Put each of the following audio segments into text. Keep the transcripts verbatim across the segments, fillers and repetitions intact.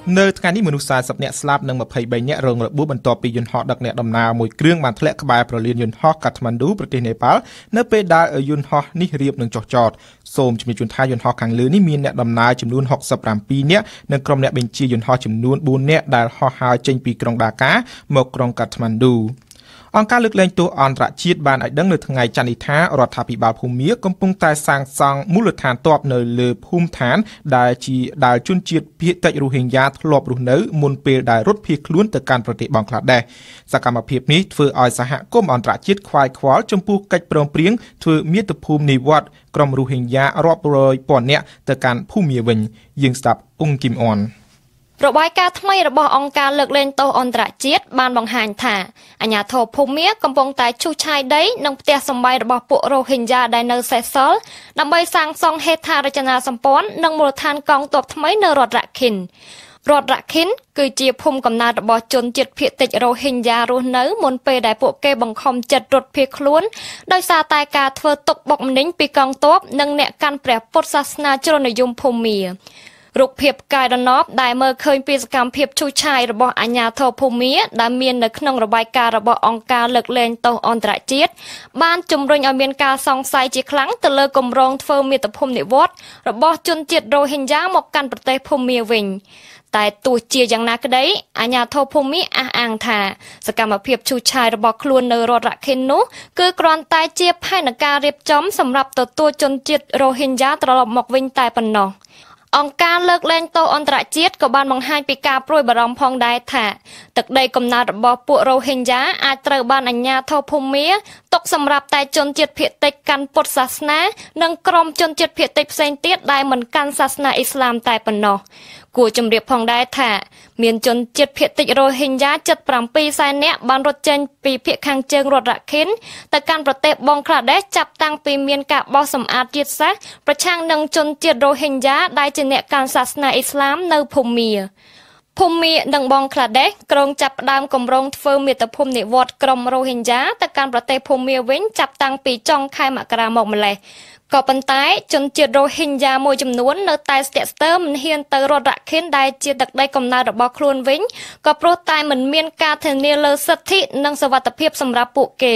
នៅថ្ងៃនេះមនុស្សសាសអ្នកស្លាប់និងម្ភៃបីនាក់រងរបួសបន្ទាប់ពីយន្តហោះដឹកអ្នកដំណើរមួយគ្រឿងបានធ្លាក់ក្បែរប្រលានយន្តហោះកាថ្មណ្ឌូប្រទេសនេប៉ាល់នៅពេលដែលយន្តហោះនេះរៀបនឹងចុះចតសូមជំរាបជូនថាយន្តហោះខាងលើនេះមានអ្នកដំណើរចំនួនហុកសិបប្រាំពីរនាក់និងក្រុមអ្នកបញ្ជាយន្តហោះចំនួនបួននាក់ដែលហោះហើរចេញពីក្រុងដាកាមកក្រុងកាថ្មណ្ឌូអង្គការលើកលែងទោសអន្តរជាតិបានឲ្យដឹងនៅថ្ងៃច័ន្ទនេះថារដ្ឋាភិបាលភូមាកំពុងតែសាងសង់មូលដ្ឋានទ័ពនៅលើភូមិឋានដែលជាដែលជនជាតិភាគតិចរ៉ូហិញ៉ាធ្លាប់រស់នៅមុនពេលដែលរត់ភៀសខ្លួនទៅកាន់ប្រទេសបង់ក្លាដេសសកម្មភាពនេះធ្វើឲ្យសហគមន៍អន្តរជាតិខ្វាយខ្វល់ចំពោះកិច្ចព្រមព្រៀងធ្វើមាតុភូមិនិវត្តន៍ក្រុមរ៉ូហិញ៉ារាប់រយពាន់នាក់ទៅកាន់ភូមាវិញយើងស្ដាប់អ៊ុងគីមអនរបាយការណ៍ថ្មីរបស់អង្គការលើកលែងទោសអន្តរជាតិបានបង្ហាញថាអាជ្ញាធរភូមាកំពុងតែឈូសឆាយដីនិងផ្ទះសម្បែងរបស់ពួករ៉ូហិញ៉ាដែលនៅសេសសល់ដើម្បីសាងសង់ហេដ្ឋារចនាសម្ព័ន្ធនិងមូលដ្ឋានកងទ័ពថ្មីនៅរដ្ឋរ៉ាខិនរដ្ឋរ៉ាខិនគឺជាភូមិកំណើតរបស់ជនជាតិភាគតិចរ៉ូហិញ៉ារស់នៅមុនពេលដែលពួកគេបង្ខំចិត្តរត់ភៀសខ្លួនដោយសារតែការធ្វើទុកបុកម្នេញពីកងទ័ពនិងអ្នកកាន់ព្រះពុទ្ធសាសនាជ្រុលនិយមភូមារូបភាពកាយដំណប់ដែលមើលឃើញពីសកម្មភាពឈូសឆាយរបស់អាជ្ញាធរភូមាដែលមាននៅក្នុងរបាយការណ៍របស់អង្គការលើកលែងទោសអន្តរជាតិបានជំរុញឲ្យមានការសង្ស័យជាខ្លាំងទៅលើគម្រោងធ្វើមាតុភូមិនិវត្តន៍របស់ជនជាតិរ៉ូហិញ៉ាមកកាន់ប្រទេសភូមាវិញតែទោះជាយ៉ាងណាក្តីអាជ្ញាធរភូមាអះអាងថាសកម្មភាពឈូសឆាយរបស់ខ្លួននៅរដ្ឋរ៉ាខិននោះគឺគ្រាន់តែជាផែនការរៀបចំសម្រាប់ទទួលជនជាតិរ៉ូហិញ៉ាត្រឡប់មកវិញតែប៉ុណ្ណោះអង្គការលើកលែងទោសអន្តរជាតិក៏បានបង្ហាញពីការព្រួយបារម្ភផងដែរថាទឹកដីកំណើតរបស់ពួករ៉ូហិញ៉ាអាចត្រូវបានអាជ្ញាធរភូមាទុកសម្រាប់តែជនជាតិភាគតិចកាន់ពុទ្ធសាសនានិងក្រុមជនជាតិភាគតិចផ្សេងទៀតដែលមិនកាន់សាសនាអ៊ីស្លាមតែប៉ុណ្ណោះគួរជម្រាបផងដែរថាមានជនជាតិភាគតិចរ៉ូហិញ៉ាជិតប្រាំពីរសែននាក់បានរត់ចេញពីភាគខាងជើងរដ្ឋរ៉ាខិនទៅកាន់ប្រទេសបង់ក្លាដេសចាប់តាំងពីមានការបោះសម្អាតជាតិសាសន៍ប្រឆាំងនឹងជនជាតិរ៉ូហិញ៉ាដែលជាអ្នកកាន់សាសនាអ៊ីស្លាមនៅភូមាភូមានិងបង់ក្លាដេសក្រុងចាប់ផ្ដើមគម្រោងធ្វើមាតុភូមិនិវត្តន៍ក្រុមរ៉ូហិញ៉ាទៅកាន់ប្រទេសភូមាវិញចាប់តាំងពីចុងខែមករាមកម្លេះក៏ប៉ុន្តែជនជាតិរ៉ូហិញ៉ាមួយចំនួននៅតែស្ទាក់ស្ទើរមិនហ៊ានទៅរដ្ឋរ៉ាខិនដែលជាទឹកដីកំណើតរបស់ខ្លួនវិញក៏ព្រោះតែមិនមានការធានាលើសិទ្ធិនិងសុវត្ថិភាពសម្រាប់ពួកគេ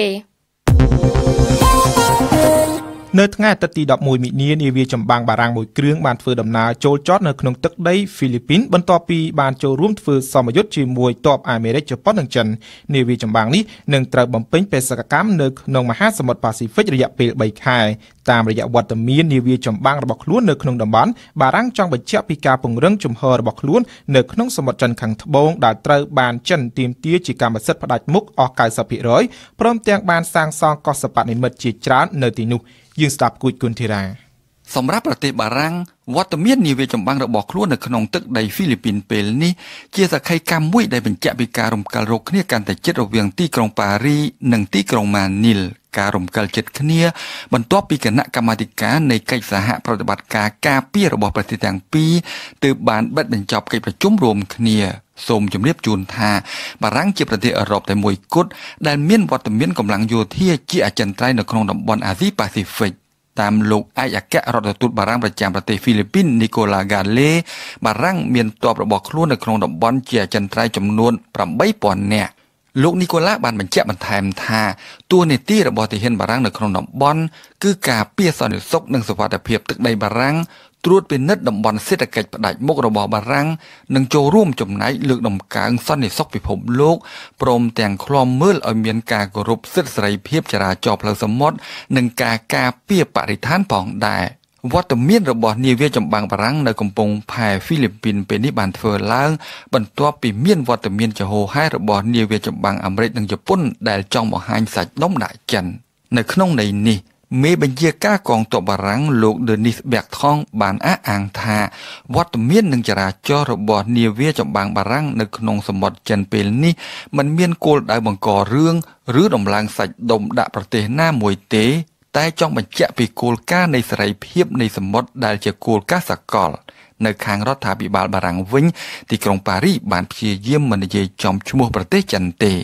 នៅថ្ងៃអាទិត្យទីដប់មួយមិនិនានាវាចម្បាំងបារាំងមួយគ្រឿងបានធ្វើដំណើរចូលចតនៅក្នុងទឹកដីហ្វីលីពីនបន្ទាប់ពីបានចូលរួមធ្វើសមយុទ្ធជាមួយទ័ពអាមេរិកជប៉ុននិងចិននាវាចម្បាំងនេះនឹងត្រូវបំពេញបេសកកម្មនៅក្នុងមហាសមុទ្រប៉ាស៊ីហ្វិករយៈពេលបីខែតាមរយៈវត្តមាននាវាចម្បាំងរបស់ខ្លួននៅក្នុងតំបន់បារាំងចង់បញ្ជាក់ពីការពង្រឹងជំហររបស់ខ្លួននៅក្នុងសមុទ្រចិនខាងត្បូងដែលត្រូវបានចិនទាមទារជាកម្មសិទ្ធិផ្ដាច់មុខអស់ កៅសិបភាគរយ ព្រមទាំងបានសាងសង់កោះសិប្បនិមិត្តជាច្រើននៅទីនោះយើងស្ដាប់គួចគុនធីរ៉ាសម្រាប់ប្រទេសបារាំងវត្តមាននាវាចម្បាំងរបស់ខ្លួននៅក្នុងទឹកដីហ្វីលីពីនពេលនេះជាសក្ខីកម្មមួយដែលបញ្ជាក់ពីការរំកិលរកគ្នាកាន់តែជិតរវាងទីក្រុងប៉ារីនិងទីក្រុងម៉ានីលការរំកិលជិតគ្នាបន្ទាប់ពីគណៈកម្មាធិការនៃកិច្ចសហប្រតិបត្តិការការពាររបស់ប្រទេសទាំងពីរទើបបានបិទបញ្ចប់កិច្ចប្រជុំរួមគ្នាសូមជម្រាបជូនថាបារាំងជាប្រទេសអឺរ៉ុបតែមួយគត់ដែលមានវត្តមានកម្លាំងយោធាជាអចិន្ត្រៃយ៍នៅក្នុងតំបន់អាស៊ីប៉ាស៊ីហ្វិកតាមលោកឯកអគ្គរដ្ឋទូតបារាំងប្រចាំប្រទេសហ្វីលីពីននីកូឡាហ្គាឡេបារាំងមានទ័ពរបស់ខ្លួននៅក្នុងតំបន់ជាអចិន្ត្រៃយ៍ចំនួនប្រាំបីពាន់នាក់លោកនីកូឡាបានបញ្ជាក់បន្ថែមថាតួនាទីរបស់ទាហានបារាំងនៅក្នុងតំបន់គឺការពារសន្តិសុខនិងសុវត្ថិភាពទឹកដីបារាំងត្រួតពិនិត្យតំបន់សេដ្ឋកិច្ចផ្ដាច់មុខរបស់បារាំងនិងចូលរួមចំណែកលើកដំកើងសន្តិសុខពិភពលោកព្រមទាំងឃ្លាំមើលឲ្យមានការគោរពសិទ្ធិសេរីភាពចរាចរណ៍ផ្លូវសមុទ្រនិងការការពារបរិស្ថានផងដែរវត្តមានរបស់នាវាចម្បាំងបារាំងនៅកំពង់ផែហ្វីលីពីនពេលនេះបានធ្វើឡើងបន្ទាប់ពីមានវត្តមានចំហហែរបស់នាវាចម្បាំងអាមេរិកនិងជប៉ុនដែលចង់បង្ហាញសាច់ដុំដាក់ចិននៅក្នុងន័យនេះមេបញ្ជាការកងទ័ពបារាំងលោក Denis Bertrand បានអះអាងថាវត្តមាននិងចរាចរណ៍របស់នាវាចម្បាំងបារាំងនៅក្នុងសមុទ្រចិនពេលនេះមិនមានគោលដៅបង្ករឿងឬដំឡើងសាច់ដុំដាក់ប្រទេសណាមួយទេតែចង់បញ្ជាក់ពីគោលការណ៍នៃសេរីភាពនៃសមុទ្រដែលជាគោលការណ៍សកលនៅខាងរដ្ឋាភិបាលបារាំងវិញទីក្រុងប៉ារីបានព្យាយាមមិននិយាយចំឈ្មោះប្រទេសចិនទេ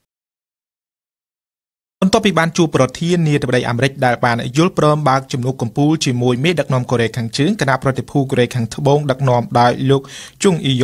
បន្ទាប់ពីបានជួបប្រធានាធិបតីអាមេរិកដែលបានយល់ព្រមបើកជំនួបកំពូលជាមួយមេដឹកនាំកូរ៉េខាងជើងគណៈប្រតិភូកូរ៉េខាងត្បូងដឹកនាំដោយលោកជុងអ៊ីយ៉ុង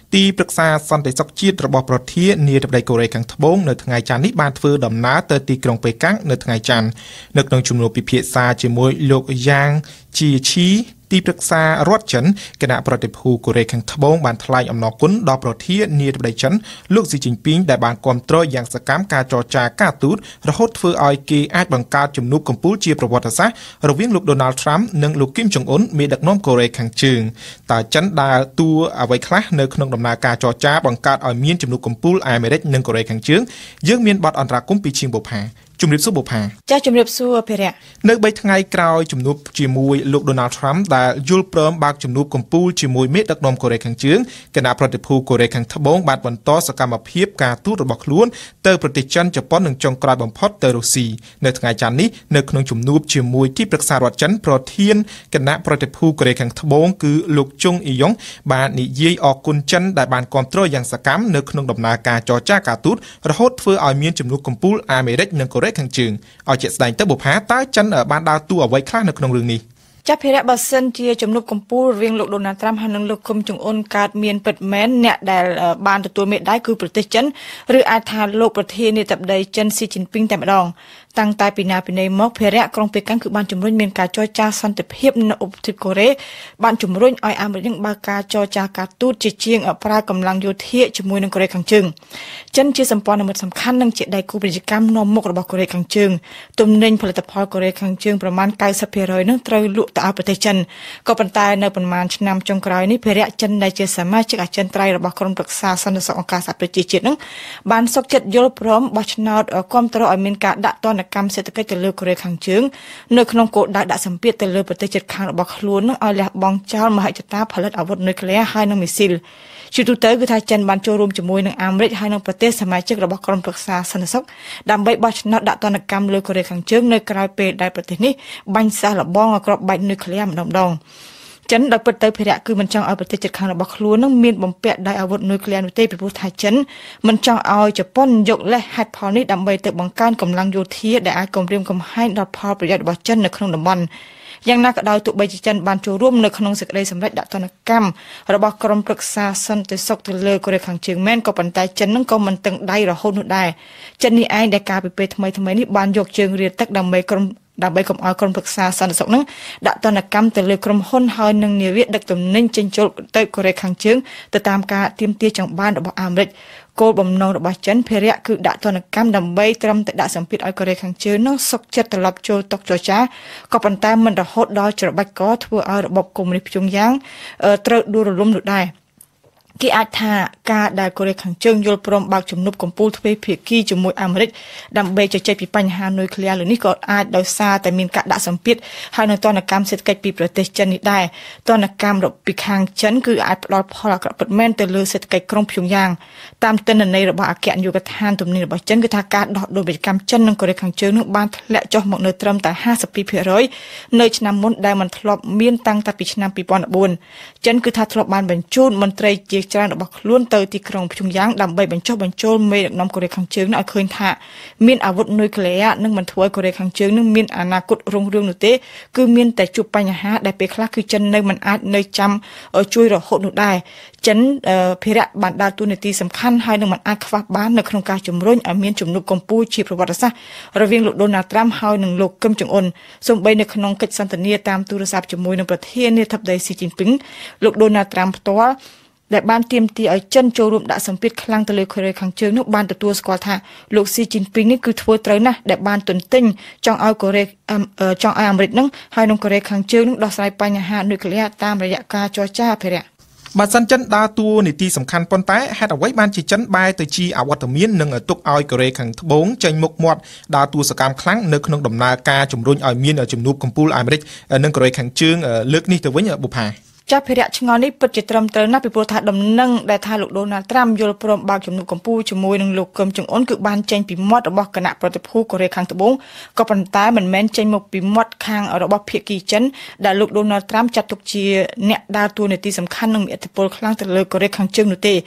ទីប្រឹក្សាសន្តិសុខជាតិរបស់ប្រធានាធិបតីកូរ៉េខាងត្បូងនៅថ្ងៃច័ន្ទនេះបានធ្វើដំណើរទៅទីក្រុងប៉េកាំងនៅថ្ងៃច័ន្ទនៅក្នុងជំនួបពិភាក្សាជាមួយលោកយ៉ាងជីឈីទីប្រឹក្សារដ្ឋចិនគណៈប្រតិភូកូរ៉េខាងត្បូងបានថ្លែងអំណរគុណដល់ប្រធានាធិបតីចិនលោកស៊ីជីនពីងដែលបានគាំទ្រយ៉ាងសកម្មការចរចាការទូតរហូតធ្វើឲ្យគេអាចបង្កើតជំនួបកំពូលជាប្រវត្តិសាស្ត្ររវាងលោកដូណាល់ត្រាំនិងលោកគីមចុងអ៊ុនមេដឹកនាំកូរ៉េខាងជើងតើចិនដើរតួអ្វីខ្លះនៅក្នុងដំណើរការចរចាបង្កើតឲ្យមានជំនួបកំពូលអាមេរិកនិងកូរ៉េខាងជើងយើងមានបទអន្តរាគមន៍ពីឈៀងបូផាជំរាបសួរបុផាចាជំរាបសួរភិរៈនៅបីថ្ងៃក្រោយជំនួបជាមួយលោកដូណាល់ត្រាំដែលយល់ព្រមបើកជំនួបកំពូលជាមួយមេដឹកនាំកូរ៉េខាងជើងគណៈប្រតិភូកូរ៉េខាងត្បូងបានបន្តសកម្មភាពការទូតរបស់ខ្លួនទៅប្រទេសចិនជប៉ុននិងចុងក្រោយបំផុតទៅរុស្ស៊ីនៅថ្ងៃច័ន្ទនេះនៅក្នុងជំនួបជាមួយទីប្រឹក្សារដ្ឋចិនប្រធានគណៈប្រតិភូកូរ៉េខាងត្បូងគឺលោកជុងអ៊ីយ៉ុងបាននិយាយអរគុណចិនដែលបានគាំទ្រយ៉ាងសកម្មនៅក្នុងដំណើរការចរចាការទូតរហូតធ្វើឲ្យមានជំនួបកំពូលអាមេរិកនិងកូរ៉េខាងជើងឲ្យជាក់ស្ដែងទៅបុផាតើចិនបានដើរតួអ្វីខ្លះនៅក្នុងរឿងនេះចាភិរៈបើសិនជាជំនួបកំពូលរវាងលោកដូណាល់ត្រាំហើយនិងលោកគឹមចុងអ៊ុនកើតមានពិតមែនអ្នកដែលបានទទួលមេដាយគឺប្រទេសចិនឬអាចថាលោកប្រធានាធិបតីចិនស៊ីជីនពីងតែម្ដងតាំងតែពីណាពីណីមកភារៈក្រុងប៉េកាំងគឺបានជំរុញមានការចរចាសន្តិភាពនៅឧបទ្វីបកូរ៉េបានជំរុញឲ្យអាមេរិកបើកការចរចាការទូតជាជាងប្រើកម្លាំងយោធាជាមួយនឹងកូរ៉េខាងជើងចិនជាសម្ព័ន្ធមិត្តសំខាន់និងជាដៃគូពាណិជ្ជកម្មនាំមុខរបស់កូរ៉េខាងជើងទំនិញផលិតផលកូរ៉េខាងជើងប្រមាណ ninety percent នឹងត្រូវលក់ទៅឲ្យប្រទេសចិនក៏ប៉ុន្តែនៅប្រមាណឆ្នាំចុងក្រោយនេះភារៈចិនដែលជាសមាជិកអចិន្ត្រៃយ៍របស់ក្រុមប្រឹក្សាសន្តិសុខអង្គការសហប្រជាជាតិនឹងបានសុខចិត្តយល់ព្រមបោះឆ្នោតគាំទ្រឲ្យមានការដាក់ទណ្ឌកម្មសេដ្ឋកិច្ចទៅលើកូរ៉េខាងជើងនៅក្នុងគោលដៅដាក់សម្ពាធទៅលើប្រទេសជិតខាងរបស់ខ្លួននឹងឲ្យលះបង់ចោលមហិច្ឆតាផលិតអាវុធនុយក្លេអ៊ែរហើយនិងមីស៊ីលជាទូទៅគឺថាចិនបានចូលរួមជាមួយនឹងអាមេរិកហើយនិងប្រទេសសមាជិករបស់ក្រុមប្រឹក្សាសន្តិសុខដើម្បីបោះឆ្នោតដាក់ទណ្ឌកម្មលើកូរ៉េខាងជើងនៅក្រៅពេលដែលប្រទេសនេះបាញ់សាសលបងគ្រាប់បែកនុយក្លេអ៊ែរម្ដងម្ដងចិនដោយពិតទៅភារៈគឺមិនចង់ឲ្យប្រទេសជិតខាងរបស់ខ្លួននឹងមានបំពាក់ដោយអាវុធនុយក្លេអ៊ែរនោះទេពីព្រោះថាចិនមិនចង់ឲ្យជប៉ុនយកលេសហេតុផលនេះដើម្បីទៅបង្កើនកម្លាំងយោធាដែលអាចគំរាមកំហែងដល់ផលប្រយោជន៍របស់ចិននៅក្នុងតំបន់យ៉ាងណាក៏ដោយទោះបីជាចិនបានចូលរួមនៅក្នុងសេចក្តីសម្រេចដាក់ទណ្ឌកម្មរបស់ក្រុមប្រឹក្សាសន្តិសុខទៅលើកូរ៉េខាងជើងមែនក៏ប៉ុន្តែចិននឹងក៏មិនតឹងដៃរហូតនោះដែរចិននេះឯងដែលការពីពេលថ្មីថ្មីនេះបានយកជើងរាទឹកដើម្បីក្រុមដើម្បីកុំឲ្យក្រុមប្រឹក្សាសន្តិសុខនឹងដាក់ទណ្ឌកម្មទៅលើក្រុមហ៊ុនហើយនឹងនាវាដឹកទំនិញចេញចូលទៅកូរ៉េខាងជើងទៅតាមការទាមទារចង់បានរបស់អាមេរិកគោលបំណងរបស់ចិនភារៈគឺដាក់ទណ្ឌកម្មដើម្បីត្រឹមតែដាក់សម្ពាធឲ្យកូរ៉េខាងជើងនោះសុខចិត្តត្រឡប់ចូលតុចរចាក៏ប៉ុន្តែមិនរហូតដល់ច្របាច់កធ្វើឲ្យរបបកុម្មុយនីសព្យុងយ៉ាងត្រូវដួលរលំនោះដែរគេអាចថាការដែលកូរ៉េខាងជើងយល់ព្រមបើកជំនួបកំពូលទ្វេភាគីជាមួយអាមេរិកដើម្បីជជែកពីបញ្ហានុយក្លេអ៊ែរលើនេះក៏អាចដោយសារតែមានការដាក់សម្ពាធហើយនៅទណ្ឌកម្មសេដ្ឋកិច្ចពីប្រទេសចិននេះដែរទណ្ឌកម្មពីខាងចិនគឺអាចផ្ដល់ផលអាក្រក់ពិតមែនទៅលើសេដ្ឋកិច្ចក្រុងព្យុងយ៉ាងតាមទិន្នន័យរបស់អគ្គនាយកដ្ឋានទំនិញរបស់ចិនគឺថាការដោះដូរពាណិជ្ជកម្មចិននិងកូរ៉េខាងជើងនោះបានធ្លាក់ចុះមកនៅត្រឹមតែ fifty-two percent នៅឆ្នាំមុនដែលมันធ្លាប់មានតាំងតែពីឆ្នាំtwo thousand fourចិនគឺថាធ្លាប់បានបញ្ជូនមន្ត្រីជាច្រើនរបស់ខ្លួនទៅទីក្រុងព្យុងយ៉ាងដើម្បីបញ្ចុះបញ្ចូលមេដឹកនាំកូរ៉េខាងជើងឲ្យឃើញថាមានអាវុធនុយក្លេអ៊ែរនិងមិនធ្វើឲ្យកូរ៉េខាងជើងនឹងមានអនាគតរុងរឿងនោះទេគឺមានតែជួបបញ្ហាដែលពេលខ្លះគឺចិននៅមិនអាចនៅចាំជួយរហូតនោះដែរចិនភារៈបានដើរតួនាទីសំខាន់ហើយនឹងមិនអាចខ្វះបាននៅក្នុងការជំរុញឲ្យមានជំនួបកម្ពុជាជាប្រវត្តិសាស្ត្ររវាងលោកដូណាល់ត្រាំហើយនិងលោកគឹមចុងអ៊ុនសូម្បីនៅក្នុងកិច្ចសន្ទនាតាមទូរស័ព្ទជាមួយនឹងប្រធានាធិបតីស៊ីជីនពីងលោកដូណាល់ត្រាំផ្ទាល់ដែលបានទាមទារឲ្យចិនចូលរួមដាក់សម្ពាធខ្លាំងទៅលើកូរ៉េខាងជើងនោះបានទទួលស្គាល់ថាលោកស៊ីជីនពីងនេះគឺធ្វើត្រូវណាស់ដែលបានទន្ទិញចង់ឲ្យកូរ៉េចង់ឲ្យអាមេរិកនឹងហើយនឹងកូរ៉េខាងជើងនឹងដោះស្រាយបញ្ហានុយក្លេអ៊ែរតាមរយៈការចរចាភារៈបើសិនចិនដើរតួនាទីសំខាន់ប៉ុន្តែហេតុអ្វីបានជាចិនបែរទៅជាអវត្តមាននិងទុកឲ្យកូរ៉េខាងត្បូងចេញមុខមាត់ដើរតួសកម្មខ្លាំងនៅក្នុងដំណើរការជំរុញឲ្យមានជំនួបកំពូលអាមេរិកនិងកូរ៉េខាងជើងលើកនេះទៅវិញបុផាចាប់ភារៈឆ្ងល់នេះពិតជាត្រឹមត្រូវណាស់ពីព្រោះថាដំណឹងដែលថាលោកដូណាល់ត្រាំយល់ព្រមបើកជំនួបកម្ពុជាជាមួយនឹងលោកគឹមចុងអ៊ុនគឺបានចេញពីមាត់របស់គណៈប្រតិភូកូរ៉េខាងត្បូងក៏ប៉ុន្តែមិនមែនចេញមកពីមាត់ខាងរបស់ភាគីចិនដែលលោកដូណាល់ត្រាំចាត់ទុកជាអ្នកដើរតួនាទីសំខាន់និងមានឥទ្ធិពលខ្លាំងទៅលើកូរ៉េខាងជើងនោះទេ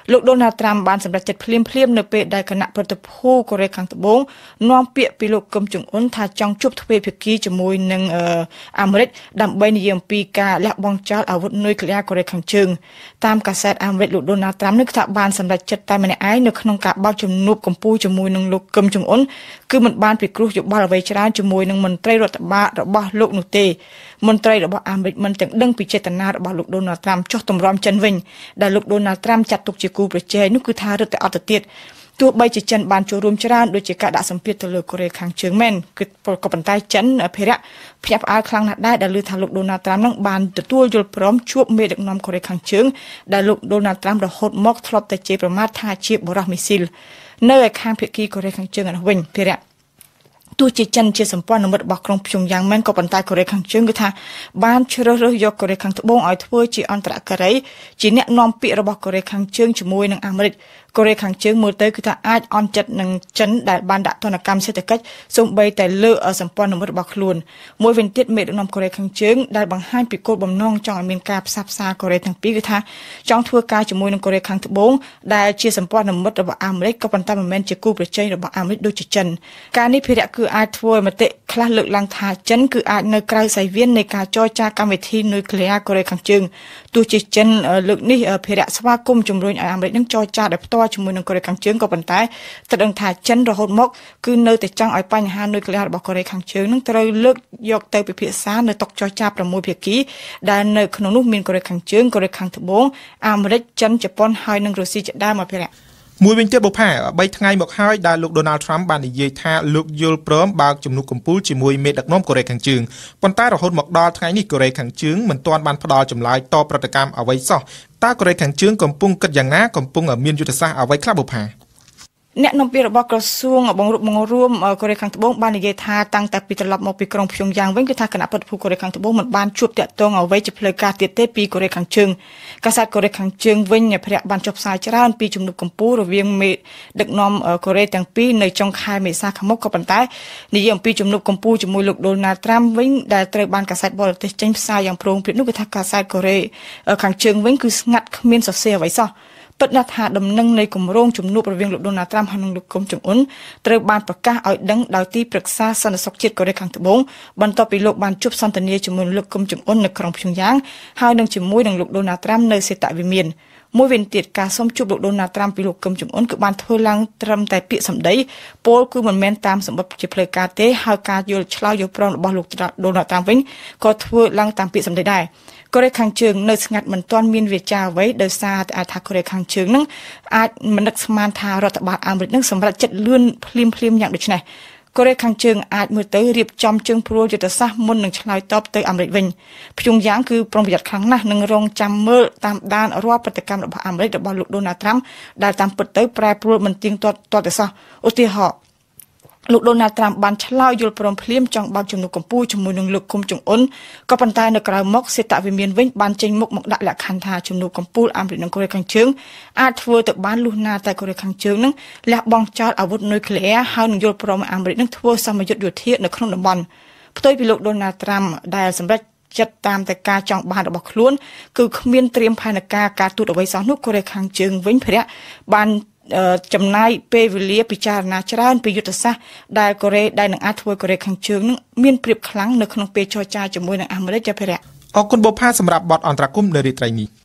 លោកដូណាល់ត្រាំបានសម្រេចចិត្តភ្លាមភ្លាមនៅពេលដែលគណៈប្រតិភូកូរ៉េខាងត្បូងនាំពាក្យពីលោកគឹមចុងអ៊ុនថាចង់ជួបទ្វេភាគីជាមួយនឹងអាមេរិកដើម្បីនិយាយអំពីការលះបង់ចោលអាវុធនុយក្លេអ៊ែរកូរ៉េខាងជើងតាមកាសែតអាមេរិកលោកដូណាល់ត្រាំនេះថាបានសម្រេចចិត្តតែម្នាក់ឯងនៅក្នុងការបើកជំនួបកម្ពុជាជាមួយនឹងលោកគឹមចុងអ៊ុនគឺមិនបានពិគ្រោះយោបល់អ្វីច្រើនជាមួយនឹងមន្ត្រីរដ្ឋបាលរបស់លោកនោះទេមន្ត្រីរបស់អាមេរិកមិនទាំងដឹងពីចេតនារបស់លោកដូណាល់ត្រាំចុះទម្រាំចិនវិញដែលលោកដូណាល់ត្រាំចាត់ទុកជាគូប្រជែងនោះគឺថារឹតតែអត់ទៅទៀតទោះបីជាចិនបានចូលរួមច្រើនដូចជាការដាក់សម្ពាធទៅលើកូរ៉េខាងជើងមែនគឺក៏ប៉ុន្តែចិនភារៈភ្ញាក់ផ្អើលខ្លាំងណាស់ដែរដែលលើថាលោកដូណាល់ត្រាំនឹងបានទទួលយល់ព្រមជួបមេដឹកនាំកូរ៉េខាងជើងដែលលោកដូណាល់ត្រាំរហូតមកធ្លាប់តែជេរប្រមាថថាជាបរិះមីស៊ីលនៅឯខាងភាគីកូរ៉េខាងជើងនោះវិញភារៈទោះជាចិនជាសម្ព័ន្ធមិត្តរបស់ក្រុងព្យុងយ៉ាងមែនក៏ប៉ុន្តែកូរ៉េខាងជើងគឺថាបានជ្រើសរើសយកកូរ៉េខាងត្បូងឲ្យធ្វើជាអន្តរការីជាអ្នកនាំពាក្យរបស់កូរ៉េខាងជើងជាមួយនឹងអាមេរិកកូរ៉េខាងជើងមើលទៅគឺថាអាចអន់ចិត្តនឹងចិនដែលបានដាក់ទណ្ឌកម្មសេដ្ឋកិច្ចសូម្បីតែលើសម្ព័ន្ធមិត្តរបស់ខ្លួនមួយវិញទៀតមេដឹកនាំកូរ៉េខាងជើងដែលបង្ហាញពីគោលបំណងចង់ឲ្យមានការផ្សះផ្សាកូរ៉េទាំងពីរគឺថាចង់ធ្វើការជាមួយនឹងកូរ៉េខាងត្បូងដែលជាសម្ព័ន្ធមិត្តរបស់អាមេរិកក៏ប៉ុន្តែមិនមែនជាគូប្រជែងរបស់អាមេរិកដូចជាចិនការនេះភារៈគឺអាចធ្វើឲ្យមតិខ្លះលើកឡើងថាចិនគឺអាចនៅក្រៅសៃវៀននៃការចរចាកម្មវិធីនុយក្លេអ៊ែរកូរ៉េខាងជើងទោះជាចិនលើកនេះភារៈស្វាគមន៍ជំរុញឲ្យអាមេរិកនឹងចរចាដោយផ្ទាល់ជាមួយនឹងកូរ៉េខាងជើងក៏ប៉ុន្តែត្រូវដឹងថាចិនរហូតមកគឺនៅតែចង់ឲ្យបញ្ហានុយក្លេអ៊ែររបស់កូរ៉េខាងជើងនឹងត្រូវលើកយកទៅពិភាក្សានៅតុចរចាប្រាំមួយភាគីដែលនៅក្នុងនោះមានកូរ៉េខាងជើងកូរ៉េខាងត្បូងអាមេរិកចិនជប៉ុនហើយនិងរុស្ស៊ីជាដើមមកភារៈមួយវិញទៀតបុផាបីថ្ងៃមកហើយដែលលោកដូណាល់ត្រាំបាននិយាយថាលោកយល់ព្រមបើកជំនួបកំពូលជាមួយមេដឹកនាំកូរ៉េខាងជើងប៉ុន្តែរហូតមកដល់ថ្ងៃនេះកូរ៉េខាងជើងមិនទាន់បានផ្ដល់ចម្លើយតបប្រតិកម្មអ្វីសោះតើកូរ៉េខាងជើងកំពុងគិតយ៉ាងណាកំពុងមានយុទ្ធសាស្ត្រអ្វីខ្លះបុផាអ្នកនាំពាក្យរបស់ក្រសួងបង្រួបបង្រួមកូរ៉េខាងត្បូងបាននិយាយថាតាំងតែពីត្រឡប់មកពីក្រុងព្យុងយ៉ាងវិញគឺថាគណៈប្រតិភូកូរ៉េខាងត្បូងមិនបានជួបតាក់ទងអ្វីជាផ្លូវការទៀតទេពីកូរ៉េខាងជើងកាសែតកូរ៉េខាងជើងវិញភរិយបានចុះផ្សាយច្រើនពីជំនួបកម្ពុជារវាងមេដឹកនាំកូរ៉េទាំងពីរនៅចុងខែមេសាខាងមុខក៏ប៉ុន្តែនិយាយអំពីជំនួបកម្ពុជាជាមួយលោកដូណាល់ត្រាំវិញដែលត្រូវបានកាសែតបរទេសចេញផ្សាយយ៉ាងប្រងព្រាតនោះគឺថាកាសែតកូរ៉េខាងជើងវិញគឺស្ងាត់គ្មានសរសេរអ្វីសោះពិតណាស់ថាដំណឹងនៃគម្រោងជំនួបរវាងលោកដូណាល់ត្រាំហើយនិងលោកគឹមចុងអ៊ុនត្រូវបានប្រកាសឲ្យដឹងដោយទីប្រឹក្សាសន្តិសុខជាតិកូរ៉េខាងត្បូងបន្ទាប់ពីលោកបានជួបសន្ទនាជាមួយលោកគឹមចុងអ៊ុននៅក្រុងព្យុងយ៉ាងហើយនឹងជាមួយនឹងលោកដូណាល់ត្រាំនៅសេតវិមានមួយវិញទៀតការសុំជួបលោកដូណាល់ត្រាំពីលោកគឹមចុងអ៊ុនគឺបានធ្វើឡើងត្រឹមតែពាក្យសម្ដីពលគឺមិនមែនតាមសម្បត្តិជាផ្លូវការទេហើយការយល់ឆ្លើយយល់ព្រមរបស់លោកដូណាល់ត្រាំវិញក៏ធ្វើឡើងតាមពាក្យសម្ដីដែរកូរ៉េខាងជើងនៅស្ងាត់មិនទាន់មានវាចាអ្វីដោយសារតែអាចថាកូរ៉េខាងជើងនឹងអាចមិននឹកស្មានថារដ្ឋបាលអាមេរិកនឹងសម្រេចចិត្តលឿនភ្លាមភ្លាមយ៉ាងដូចនេះកូរ៉េខាងជើងអាចមើលទៅរៀបចំជើងព្រួលយុទ្ធសាស្ត្រមុននឹងឆ្លើយតបទៅអាមេរិកវិញព្យុងយ៉ាងគឺប្រុងប្រយ័ត្នខ្លាំងណាស់នឹងរងចាំមើលតាមដានរាល់ប្រតិកម្មរបស់អាមេរិករបស់លោកដូណាល់ត្រាំដែលតាមពិតទៅប្រែប្រួលមិនទៀងទាត់ទាល់តែសោះឧទាហរណ៍លោកដូណាល់ត្រាំបានឆ្លើយយល់ព្រមភ្លាមចង់បើកជំនួបកម្ពុជាជាមួយនឹងលោកគឹមចុងអ៊ុនក៏ប៉ុន្តែនៅក្រៅមកសេតវិមានវិញបានចេញមុខមកដាក់លក្ខខណ្ឌថាជំនួបកម្ពុជាអាមេរិកនិងកូរ៉េខាងជើងអាចធ្វើទៅបានលុះណាតែកូរ៉េខាងជើងនឹងលះបង់ចោលអាវុធនុយក្លេអ៊ែរហើយនឹងយល់ព្រមឲ្យអាមេរិកនឹងធ្វើសមយុទ្ធយោធានៅក្នុងតំបន់ផ្ទុយពីលោកដូណាល់ត្រាំដែលសម្រេចចិត្តតាមតែការចង់បានរបស់ខ្លួនគឺគ្មានត្រៀមផែនការការទូតអ្វីសោះនោះកូរ៉េខាងជើងវិញភារៈបានចំណាយពេលវេលាពិចារណាច្រើនពីយុទ្ធសាស្ត្រដែលកូរ៉េដែលនឹងអាចធ្វើកូរ៉េខាងជើងនឹងមានព្រៀបខ្លាំងនៅក្នុងពេលចរចាជាមួយនឹងអាមេរិកចាភារៈអរគុណបុផាសម្រាប់បទអន្តរកម្មនៅរាត្រីនេះ